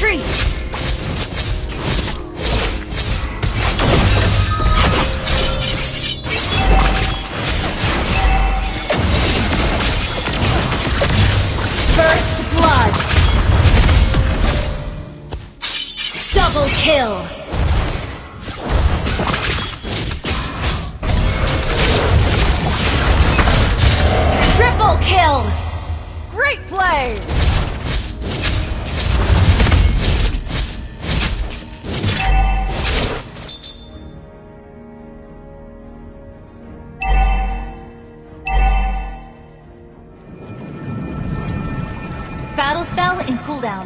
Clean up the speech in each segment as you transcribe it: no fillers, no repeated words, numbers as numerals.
retreat! First blood! Double kill! Triple kill! Great play! Battle spell in cooldown.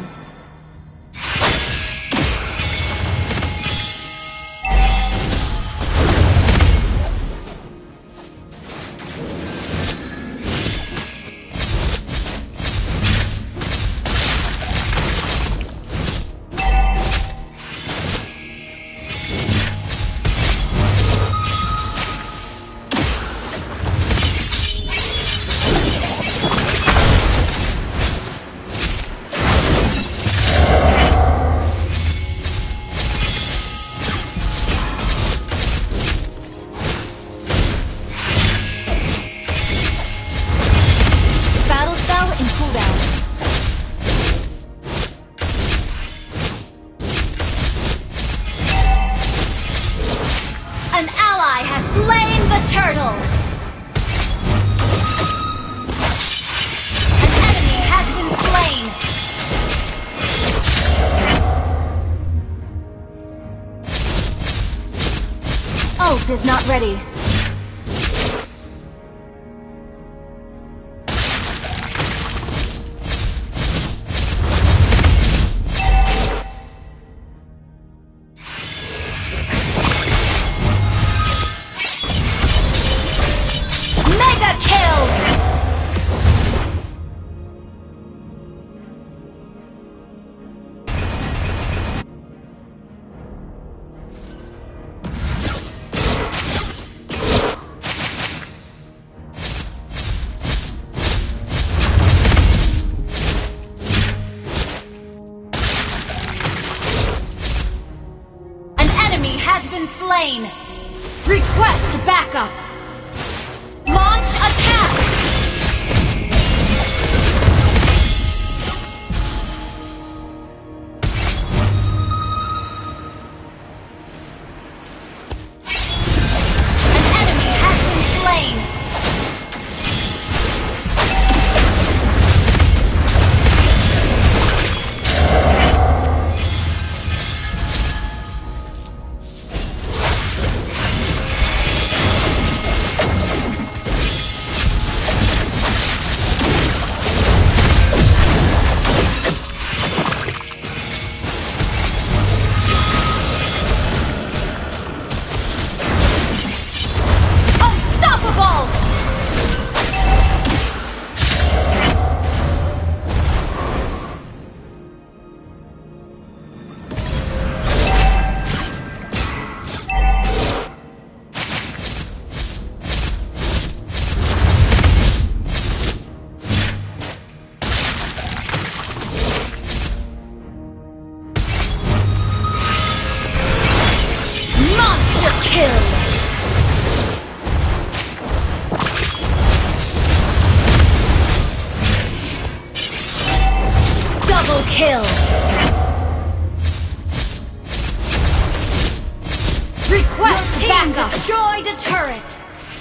An ally has slain the turtle! An enemy has been slain! Ult is not ready. Has been slain. Request backup. Launch attack. An enemy has been slain. Kill! Double kill! Request backup! Destroyed a turret!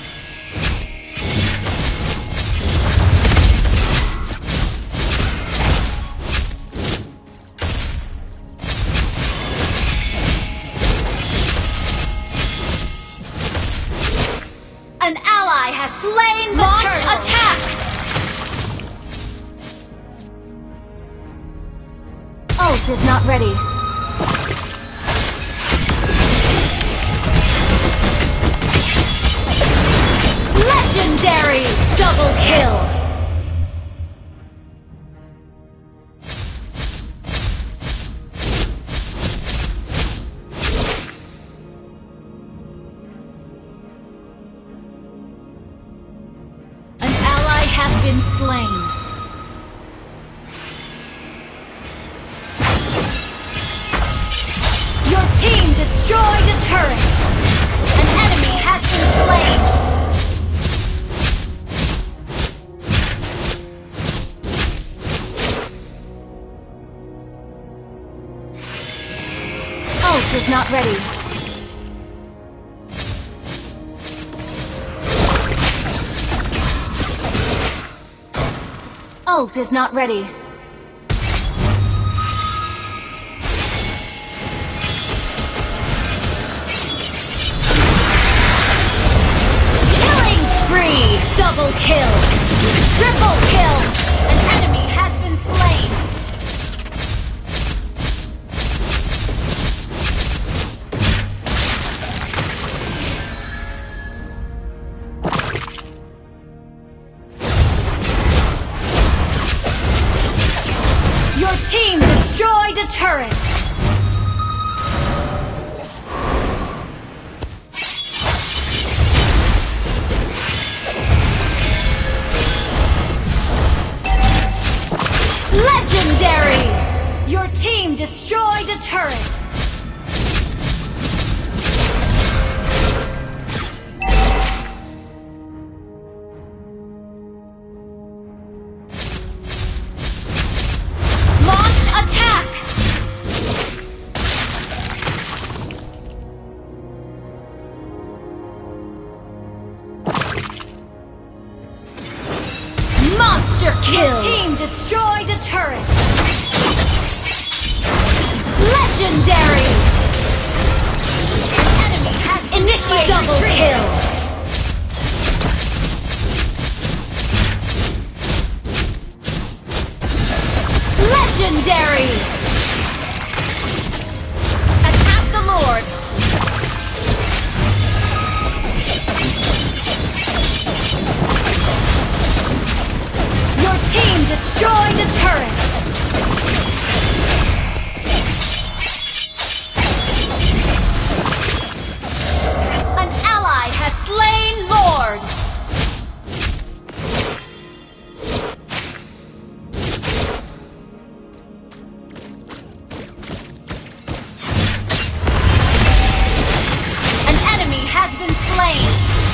An ally has slain the turtle! Launch attack! Ult is not ready. Legendary! Double kill! Has been slain. not ready. Ult is not ready. Killing spree! Double kill! Triple kill! An enemy has been slain! Your team destroyed a turret! Legendary! Your team destroyed a turret! Launch attack! Monster kill! Your team destroyed a turret! Legendary! An enemy has initiated double kill! Legendary! Attack the Lord! Your team destroyed a turret! An ally has slain Lord! An enemy has been slain!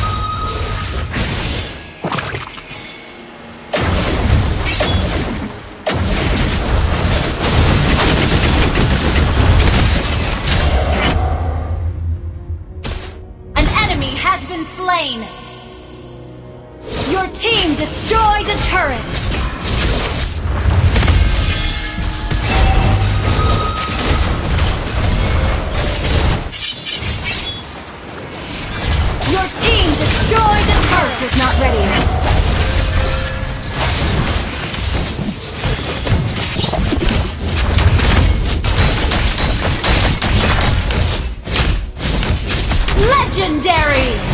Has been slain. Your team destroyed a turret. Your team destroyed a turret. Is not ready. Legendary!